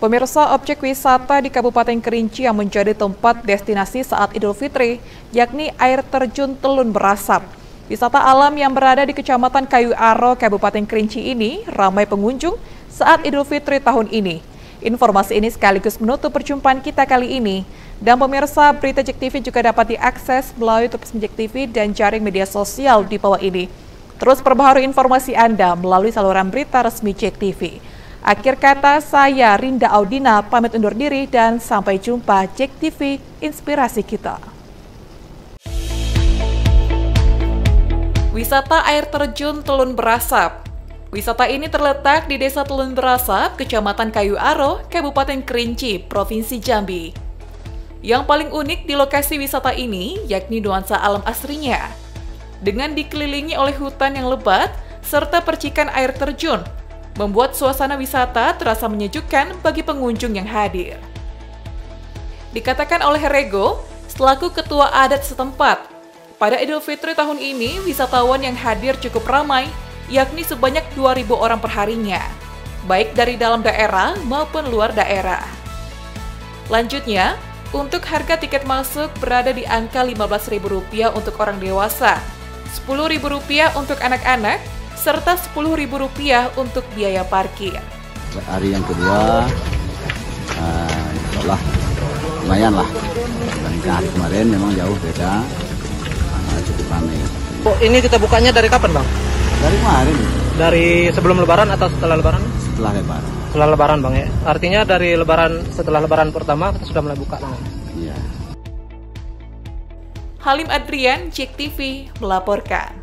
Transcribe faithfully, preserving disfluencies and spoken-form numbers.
Pemirsa, objek wisata di Kabupaten Kerinci yang menjadi tempat destinasi saat Idul Fitri, yakni air terjun Telun Berasap. Wisata alam yang berada di Kecamatan Kayu Aro, Kabupaten Kerinci ini ramai pengunjung saat Idul Fitri tahun ini. Informasi ini sekaligus menutup perjumpaan kita kali ini. Dan pemirsa, berita Jek T V juga dapat diakses melalui Televisi Jek T V dan jaring media sosial di bawah ini. Terus perbaharui informasi Anda melalui saluran berita resmi Jek T V. Akhir kata, saya Rinda Audina pamit undur diri dan sampai jumpa. Jek T V, inspirasi kita. Wisata air terjun Telun Berasap. Wisata ini terletak di Desa Telun Berasap, Kecamatan Kayu Aro, Kabupaten Kerinci, Provinsi Jambi. Yang paling unik di lokasi wisata ini yakni nuansa alam asrinya. Dengan dikelilingi oleh hutan yang lebat serta percikan air terjun, membuat suasana wisata terasa menyejukkan bagi pengunjung yang hadir. Dikatakan oleh Rego, selaku ketua adat setempat, pada Idul Fitri tahun ini wisatawan yang hadir cukup ramai, yakni sebanyak dua ribu orang perharinya, baik dari dalam daerah maupun luar daerah. Lanjutnya, untuk harga tiket masuk berada di angka lima belas ribu rupiah untuk orang dewasa, sepuluh ribu rupiah untuk anak-anak, serta sepuluh ribu rupiah untuk biaya parkir. Hari yang kedua, uh, insya lumayan lah. Dibandingkan hari kemarin memang jauh beda, uh, cukup ramai. Oh, ini kita bukanya dari kapan, Bang? Dari kemarin. Dari sebelum Lebaran atau setelah Lebaran? Setelah Lebaran. Setelah Lebaran, Bang, ya. Artinya dari Lebaran, setelah Lebaran pertama kita sudah mulai buka, Bang. Iya. Halim Adrian, Jek T V melaporkan.